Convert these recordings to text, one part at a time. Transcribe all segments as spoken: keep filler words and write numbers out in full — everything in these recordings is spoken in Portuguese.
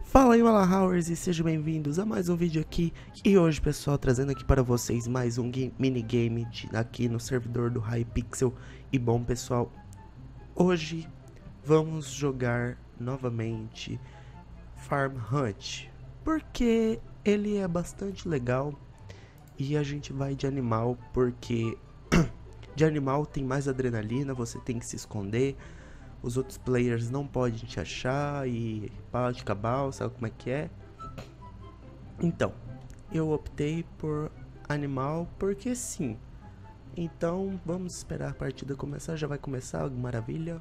Fala aí, Malahowers, e sejam bem-vindos a mais um vídeo aqui. E hoje, pessoal, trazendo aqui para vocês mais um game, minigame de, aqui no servidor do Hypixel. E bom, pessoal, hoje vamos jogar novamente Farm Hunt, porque ele é bastante legal. E a gente vai de animal, porque de animal tem mais adrenalina, você tem que se esconder. Os outros players não podem te achar e bala de cabal, sabe como é que é? Então, eu optei por animal porque sim. Então, vamos esperar a partida começar. Já vai começar, maravilha.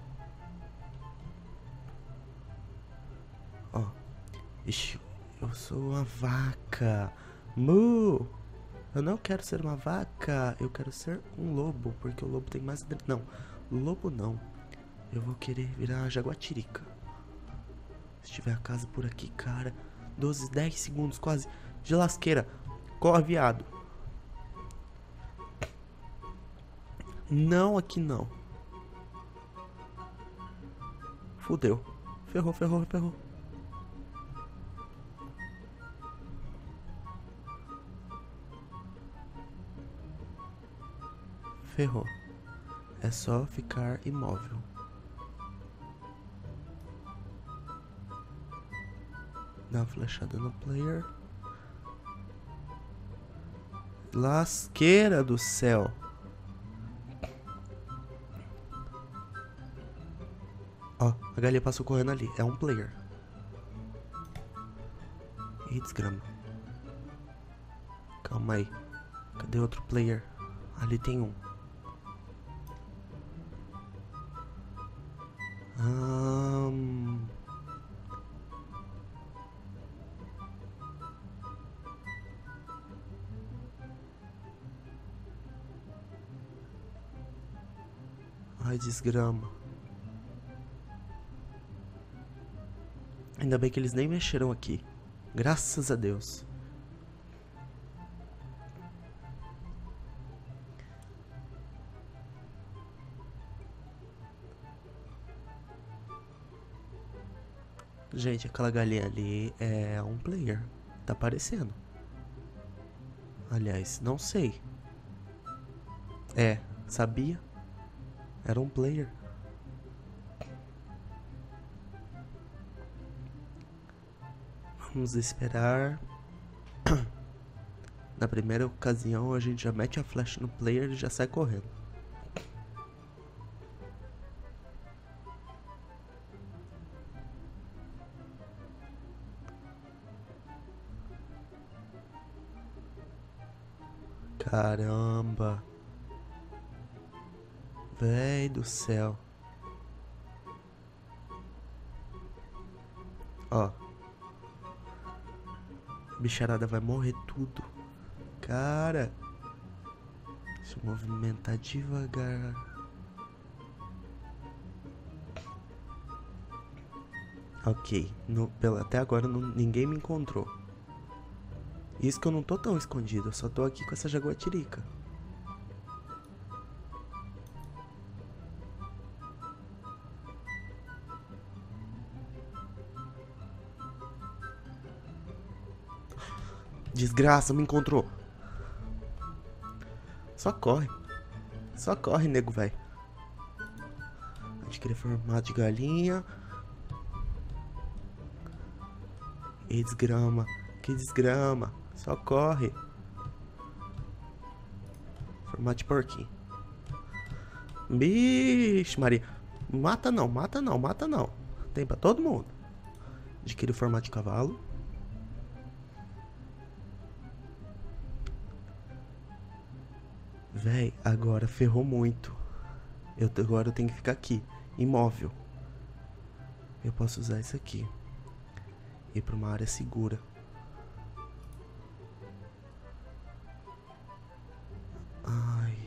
Ó, ixi, eu sou uma vaca. Mu! Eu não quero ser uma vaca, eu quero ser um lobo, porque o lobo tem mais... Não, lobo não. Eu vou querer virar a jaguatirica. Se tiver a casa por aqui, cara. doze, dez segundos quase de lasqueira. Corre, viado. Não, aqui não. Fudeu. Ferrou, ferrou, ferrou. Ferrou. É só ficar imóvel. Dá uma flechada no player. Lasqueira do céu. Ó, a galinha passou correndo ali. É um player. Ih, desgrama. Calma aí. Cadê outro player? Ali tem um. Hum... Ai, desgrama. Ainda bem que eles nem mexeram aqui. Graças a Deus. Gente, aquela galinha ali é um player. Tá aparecendo. Aliás, não sei. É, sabia? Era um player. Vamos esperar. Na primeira ocasião a gente já mete a flecha no player e já sai correndo. Caramba. Véi do céu. Ó. Bicharada vai morrer tudo. Cara. Deixa eu movimentar devagar. Ok. No, pela, até agora não, ninguém me encontrou. Isso que eu não tô tão escondido. Eu só tô aqui com essa jaguatirica. Desgraça, me encontrou. Só corre. Só corre, nego, velho. Adquirir formato de galinha. E desgrama. Que desgrama. Só corre. Formato de porquinho. Bicho, Maria. Mata não, mata não, mata não. Tem pra todo mundo. Adquirir formato de cavalo. Véi, agora ferrou muito. Eu, agora eu tenho que ficar aqui, imóvel. Eu posso usar isso aqui. Ir pra uma área segura. Ai.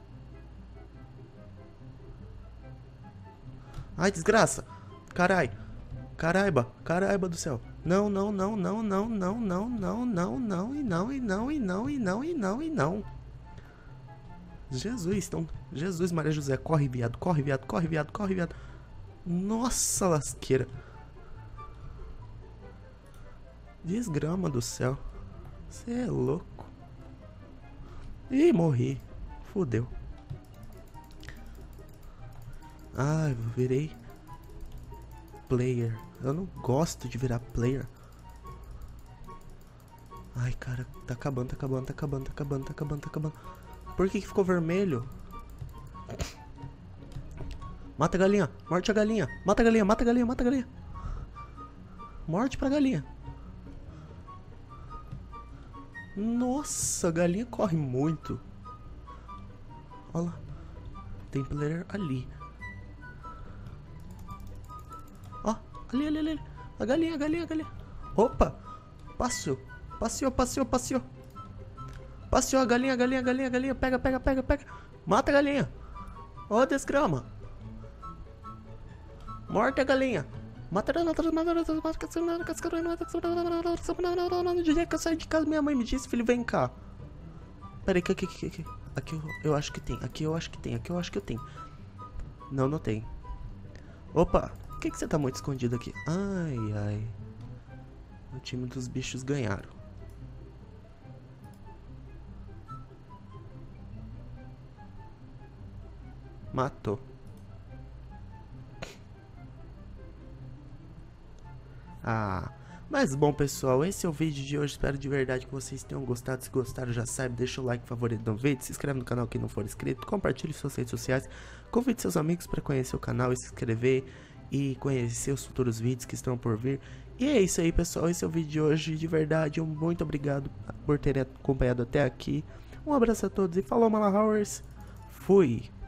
Ai, desgraça. Carai. Caraiba, caraiba do céu. Não, não, não, não, não, não, não, não, não, não, e não, e não, e não, e não, e não, e não. Jesus, então, Jesus, Maria José, corre, viado, corre, viado, corre, viado, corre, viado. Nossa, lasqueira. Desgrama do céu. Você é louco. Ih, morri. Fudeu. Ai, virei player. Eu não gosto de virar player. Ai, cara, tá acabando, tá acabando, tá acabando, tá acabando, tá acabando, tá acabando. Por que que ficou vermelho? Mata a galinha, morte a galinha. Mata a galinha, mata a galinha, mata a galinha. Morte pra galinha. Nossa, a galinha corre muito. Olha lá. Tem player ali. Ó, ali, ali, ali. A galinha, a galinha, a galinha. Opa, passou. Passeou, passeou, passeou. Passeou a galinha, a galinha, a galinha, a galinha. Pega, pega, pega, pega. Mata a galinha. Ó, desgrama. Morte a galinha. Mata a galinha. Que eu saí de casa, minha mãe me disse, filho, vem cá. Pera aí, aqui, aqui, aqui. Aqui eu, eu acho que tem, aqui eu acho que tem, aqui eu acho que eu tenho. Não, não tem. Opa, por que que você tá muito escondido aqui? Ai, ai. O time dos bichos ganharam. Matou. Ah, mas bom, pessoal, esse é o vídeo de hoje. Espero de verdade que vocês tenham gostado. Se gostaram, já sabe, deixa o like favorito no vídeo, se inscreve no canal quem não for inscrito, compartilhe suas redes sociais, convide seus amigos para conhecer o canal e se inscrever e conhecer os futuros vídeos que estão por vir. E é isso aí, pessoal, esse é o vídeo de hoje. De verdade, um muito obrigado por terem acompanhado até aqui. Um abraço a todos e falou, Malahowers. Fui!